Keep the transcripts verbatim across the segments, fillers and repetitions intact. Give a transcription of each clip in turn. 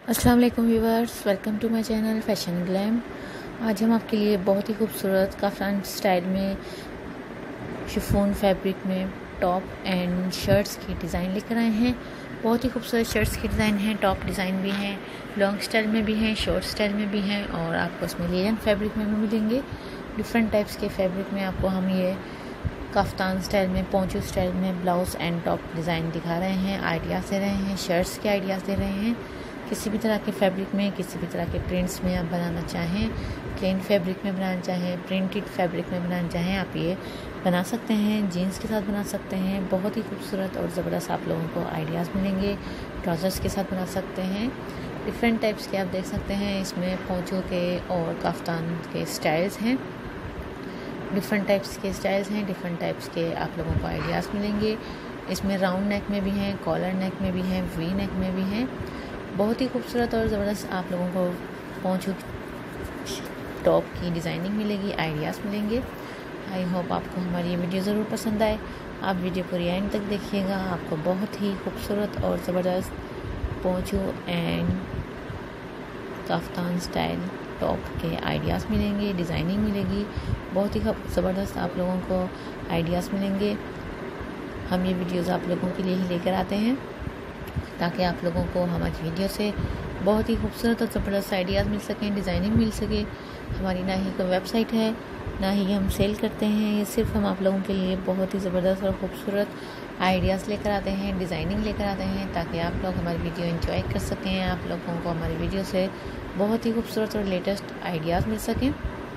अस्सलाम वालेकुम viewers, welcome to my channel fashion glam. आज हम आपके लिए बहुत ही खूबसूरत काफ्तान स्टाइल में शिफॉन फैब्रिक में टॉप एंड शर्ट्स की डिज़ाइन लेकर आए हैं। बहुत ही खूबसूरत शर्ट्स की डिज़ाइन हैं, टॉप डिज़ाइन भी हैं, लॉन्ग स्टाइल में भी हैं, शॉर्ट स्टाइल में भी हैं और आपको इसमें लिनन फैब्रिक में भी मिलेंगे। डिफरेंट टाइप्स के फैब्रिक में आपको हम ये काफ्तान स्टाइल में, पोंचो स्टाइल में ब्लाउज़ एंड टॉप डिज़ाइन दिखा रहे हैं, आइडियाज़ दे रहे हैं, शर्ट्स के आइडियाज़ दे रहे हैं। किसी भी तरह के फैब्रिक में, किसी भी तरह के प्रिंट्स में आप बनाना चाहें, प्लेन फैब्रिक में बनाना चाहें, प्रिंटेड फैब्रिक में बनाना चाहें, आप ये बना सकते हैं। जीन्स के साथ बना सकते हैं। बहुत ही खूबसूरत और ज़बरदस्त आप लोगों को आइडियाज़ मिलेंगे। ट्राउज़र्स के साथ बना सकते हैं। डिफरेंट टाइप्स के आप देख सकते हैं, इसमें पोंचो के और काफ्तान के स्टाइल्स हैं। डिफरेंट टाइप्स के स्टाइल्स हैं, डिफरेंट टाइप्स के आप लोगों को आइडियाज़ मिलेंगे। इसमें राउंड नेक में भी हैं, कॉलर नेक में भी हैं, वी नेक में भी हैं। बहुत ही खूबसूरत और ज़बरदस्त आप लोगों को पोंचो टॉप की डिज़ाइनिंग मिलेगी, आइडियाज़ मिलेंगे। आई होप आपको हमारी ये वीडियो ज़रूर पसंद आए। आप वीडियो पूरी एंड तक देखिएगा, आपको बहुत ही खूबसूरत और ज़बरदस्त poncho and kaftan style top के आइडियाज़ मिलेंगे, डिज़ाइनिंग मिलेगी। बहुत ही ज़बरदस्त आप लोगों को आइडियाज़ मिलेंगे। हम ये वीडियोज़ आप लोगों के लिए ही लेकर आते हैं ताकि आप लोगों को हमारी वीडियो से बहुत ही खूबसूरत और ज़बरदस्त आइडियाज़ मिल सकें, डिज़ाइनिंग मिल सके। हमारी ना ही कोई वेबसाइट है, ना ही हम सेल करते हैं। ये सिर्फ हम आप लोगों के लिए बहुत ही ज़बरदस्त और ख़ूबसूरत आइडियाज़ लेकर आते हैं, डिज़ाइनिंग लेकर आते हैं ताकि आप लोग हमारी वीडियो एंजॉय कर सकें, आप लोगों को हमारी वीडियो से बहुत ही खूबसूरत और लेटेस्ट आइडियाज़ मिल सकें।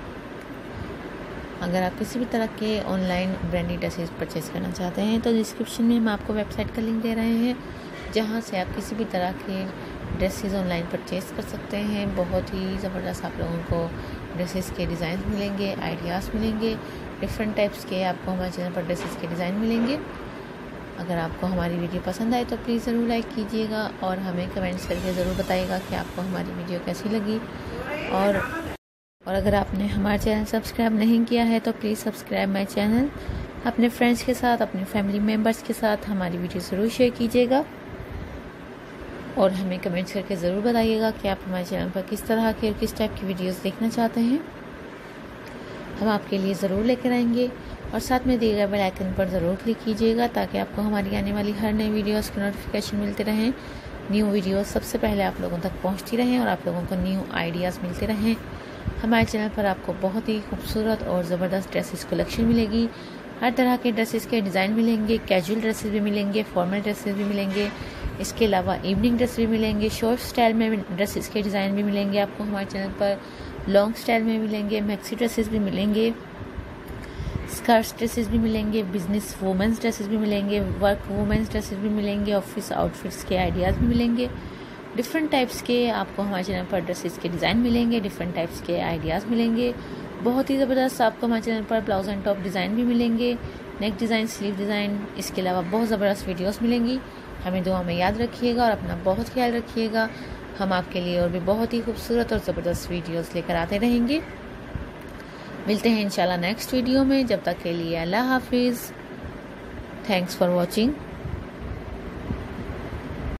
अगर आप किसी भी तरह के ऑनलाइन ब्रांडेड ड्रेसेस परचेज़ करना चाहते हैं तो डिस्क्रिप्शन में हम आपको वेबसाइट का लिंक दे रहे हैं, जहां से आप किसी भी तरह के ड्रेसेस ऑनलाइन परचेज़ कर सकते हैं। बहुत ही ज़बरदस्त आप लोगों को ड्रेसेस के डिज़ाइन मिलेंगे, आइडियाज़ मिलेंगे। डिफरेंट टाइप्स के आपको हमारे चैनल पर ड्रेसेस के डिज़ाइन मिलेंगे। अगर आपको हमारी वीडियो पसंद आए तो प्लीज़ ज़रूर लाइक कीजिएगा और हमें कमेंट्स करके ज़रूर बताइएगा कि आपको हमारी वीडियो कैसी लगी। और और अगर आपने हमारा चैनल सब्सक्राइब नहीं किया है तो प्लीज़ सब्सक्राइब माई चैनल। अपने फ्रेंड्स के साथ, अपने फैमिली मेम्बर्स के साथ हमारी वीडियो ज़रूर शेयर कीजिएगा और हमें कमेंट्स करके ज़रूर बताइएगा कि आप हमारे चैनल पर किस तरह के और किस टाइप की वीडियोस देखना चाहते हैं। हम आपके लिए ज़रूर लेकर आएंगे और साथ में दिए गए बेल आइकन पर ज़रूर क्लिक कीजिएगा ताकि आपको हमारी आने वाली हर नई वीडियोस की नोटिफिकेशन मिलते रहें। न्यू वीडियोस सबसे पहले आप लोगों तक पहुंचती रहें और आप लोगों को न्यू आइडियाज़ मिलते रहें। हमारे चैनल पर आपको बहुत ही खूबसूरत और ज़बरदस्त ड्रेसेस कलेक्शन मिलेगी। हर तरह के ड्रेसेस के डिज़ाइन मिलेंगे, कैजुअल ड्रेसेस भी मिलेंगे, फॉर्मल ड्रेसेस भी मिलेंगे। इसके अलावा इवनिंग ड्रेस भी मिलेंगे, शॉर्ट स्टाइल में ड्रेसेस के डिज़ाइन भी मिलेंगे आपको हमारे चैनल पर, लॉन्ग स्टाइल में मिलेंगे, मैक्सी ड्रेसेस भी मिलेंगे, स्कर्ट्स ड्रेसेस भी मिलेंगे, बिजनेस वुमेंस ड्रेसेस भी मिलेंगे, वर्क वुमेंस ड्रेसेस भी मिलेंगे, ऑफिस आउटफिट्स के आइडियाज़ भी मिलेंगे। डिफरेंट टाइप्स के आपको हमारे चैनल पर ड्रेसेस के डिज़ाइन मिलेंगे, डिफरेंट टाइप्स के आइडियाज़ मिलेंगे। बहुत ही ज़बरदस्त आपको हमारे चैनल पर ब्लाउज एंड टॉप डिज़ाइन भी मिलेंगे, नेक डिज़ाइन, स्लीव डिज़ाइन। इसके अलावा बहुत ज़बरदस्त वीडियोस मिलेंगी। हमें दुआ में याद रखिएगा और अपना बहुत ख्याल रखिएगा। हम आपके लिए और भी बहुत ही खूबसूरत और ज़बरदस्त वीडियोस लेकर आते रहेंगे। मिलते हैं इंशाल्लाह नेक्स्ट वीडियो में। जब तक के लिए अल्लाह हाफिज़। Thanks for watching.